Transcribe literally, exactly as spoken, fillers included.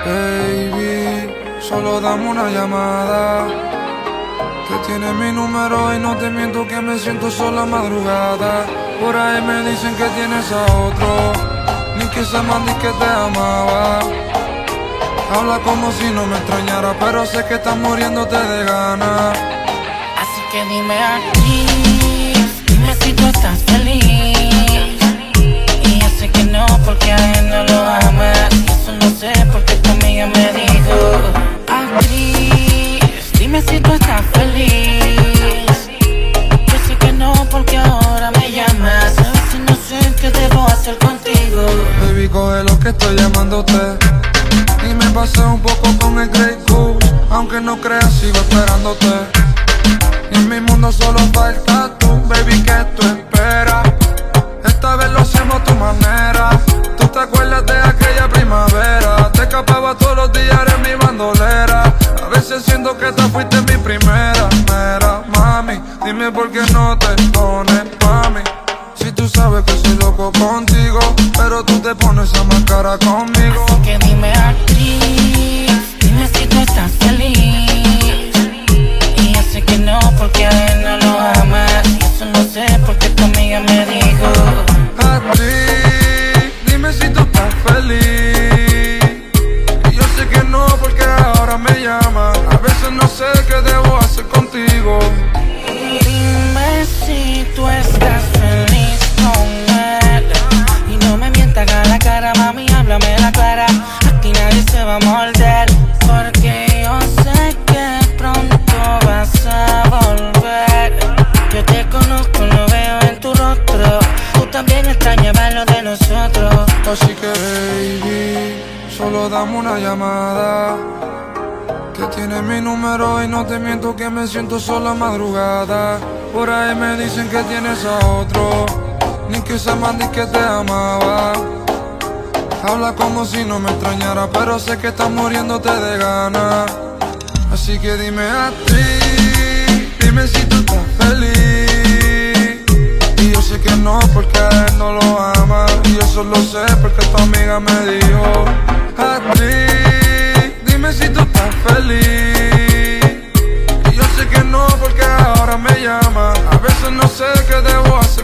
Baby, solo dame una llamada, que tiene mi número y no te miento que me siento sola madrugada. Por ahí me dicen que tienes a otro, ni que se más ni que te amaba. Habla como si no me extrañara, pero sé que estás muriéndote de ganas. Así que dime aquí, dime si tú estás feliz. Y yo sé que no, porque a él no lo amas. Y eso no sé, porque tu amiga me dijo. Actriz, dime si tú estás feliz. Yo sé que no, porque ahora me llamas. A veces no sé qué debo hacer contigo. Baby, coge lo que estoy llamándote. Y me pasé un poco con el Grey Goose, aunque no creas sigo esperándote. Y en mi mundo solo falta tú, baby, ¿qué tú esperas? Esta vez lo hacemos a tu manera. ¿Tú te acuerdas de aquella primavera? Te escapaba todos los días, eres mi bandolera. A veces siento que esta fuiste mi primera. Mera, mami, dime por qué no te pones pa' mí. Si tú sabes que soy loco contigo, pero tú te pones esa máscara conmigo. Así que dime actriz, dime si tú estás feliz. Y yo sé que no, porque a él no lo amas. Y eso no sé, porque tu amiga me dijo. Actriz, dime si tú estás feliz. Y yo sé que no, porque ahora me llamas. A veces no sé qué debo hacer contigo. Dime si tú estás feliz con él. Y no me mientas a la cara, mami, háblame la clara. Aquí nadie se va a morder, porque yo sé que pronto vas a volver. Yo te conozco, lo veo en tu rostro. Tú también extrañabas lo de nosotros. Así que baby, solo dame una llamada, que tiene mi número y no te miento que me siento sola madrugada. Por ahí me dicen que tienes a otro, ni que se más ni que te amaba. Habla como si no me extrañara, pero sé que estás muriéndote de ganas. Así que dime a ti, dime si tú estás feliz. Y yo sé que no, porque a él no lo ama. Y yo solo sé porque tu amiga me dijo. A ti, dime si tú estás feliz. Y yo sé que no, porque ahora me llama. A veces no sé qué debo hacer